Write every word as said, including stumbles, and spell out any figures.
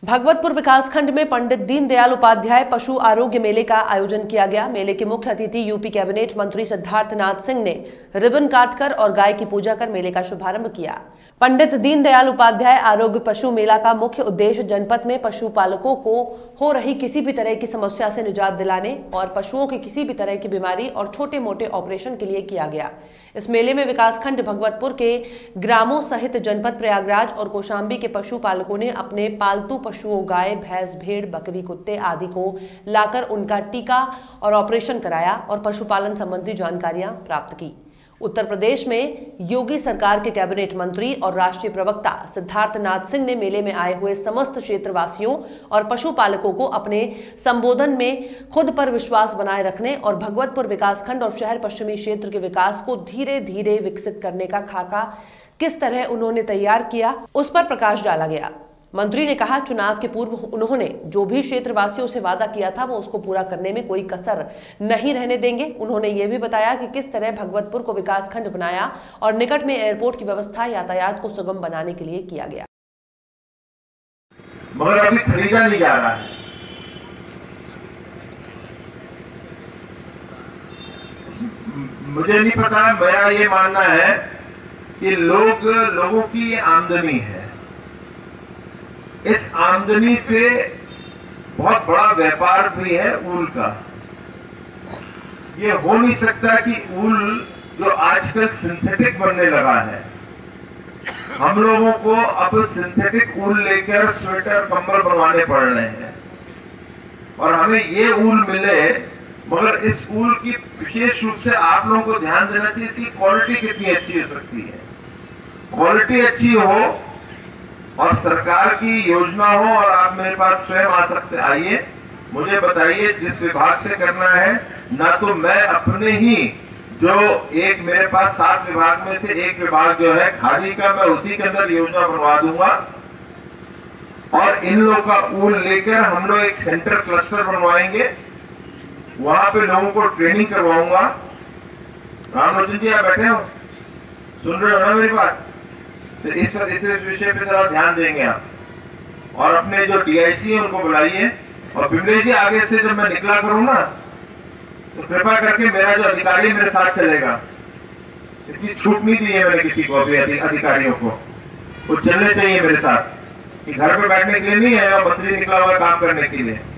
भगवतपुर विकासखंड में पंडित दीनदयाल उपाध्याय पशु आरोग्य मेले का आयोजन किया गया। मेले के मुख्य अतिथि यूपी कैबिनेट मंत्री सिद्धार्थनाथ सिंह ने रिबन काटकर और गाय की पूजा कर मेले का शुभारंभ किया। पंडित दीनदयाल उपाध्याय आरोग्य पशु मेला का मुख्य उद्देश्य जनपद में पशुपालकों को हो रही किसी भी तरह की समस्या से निजात दिलाने और पशुओं की किसी भी तरह की बीमारी और छोटे मोटे ऑपरेशन के लिए किया गया। इस मेले में विकासखंड भगवतपुर के ग्रामों सहित जनपद प्रयागराज और कौशाम्बी के पशुपालकों ने अपने पालतू पशुओं गाय, भैंस, भेड़, बकरी, कुत्ते आदि को लाकर उनका टीका और ऑपरेशन कराया और पशुपालन संबंधी जानकारियां प्राप्त की। उत्तर प्रदेश में योगी सरकार के कैबिनेट मंत्री और राष्ट्रीय प्रवक्ता सिद्धार्थनाथ सिंह ने मेले में आए हुए समस्त क्षेत्रवासियों और पशुपालकों को अपने संबोधन में खुद पर विश्वास बनाए रखने और भगवतपुर विकासखंड और शहर पश्चिमी क्षेत्र के विकास को धीरे धीरे विकसित करने का खाका किस तरह उन्होंने तैयार किया, उस पर प्रकाश डाला गया। मंत्री ने कहा, चुनाव के पूर्व उन्होंने जो भी क्षेत्रवासियों से वादा किया था वो उसको पूरा करने में कोई कसर नहीं रहने देंगे। उन्होंने ये भी बताया कि किस तरह भगवतपुर को विकासखंड बनाया और निकट में एयरपोर्ट की व्यवस्था यातायात को सुगम बनाने के लिए किया गया। मगर अभी खरीदा नहीं जा रहा है। मुझे नहीं पता, मेरा ये मानना है कि लोग लोगों की आमदनी है, इस आमदनी से बहुत बड़ा व्यापार भी है ऊल का। ये हो नहीं सकता कि ऊल जो आजकल सिंथेटिक बनने लगा है, हम लोगों को अब सिंथेटिक ऊल लेकर स्वेटर कंबल बनवाने पड़ रहे हैं और हमें ये ऊल मिले, मगर इस ऊल की विशेष रूप से आप लोगों को ध्यान देना चाहिए इसकी क्वालिटी कितनी अच्छी हो सकती है। क्वालिटी अच्छी हो और सरकार की योजना हो और आप मेरे पास स्वयं आ सकते, आइए मुझे बताइए जिस विभाग से करना है, ना तो मैं अपने ही जो एक मेरे पास सात विभाग में से एक विभाग जो है खादी का, मैं उसी के अंदर योजना बनवा दूंगा और इन लोगों का ऊल लेकर हम लोग एक सेंटर क्लस्टर बनवाएंगे, वहां पे लोगों को ट्रेनिंग करवाऊंगा। रामलोचन जी आप बैठे हो, सुन रहे हो ना मेरी बात? तो इस इस विषय पे जरा ध्यान देंगे आप और अपने जो डीआईसी है उनको बुलाइए और बिमलेश जी आगे से जब मैं निकला करूं ना तो कृपा करके मेरा जो अधिकारी मेरे साथ चलेगा। इतनी छूट नहीं दी है मैंने किसी को अभी अधिकारियों को, वो चलने चाहिए मेरे साथ कि घर पे बैठने के लिए नहीं है, मंत्री निकला हुआ काम करने के लिए।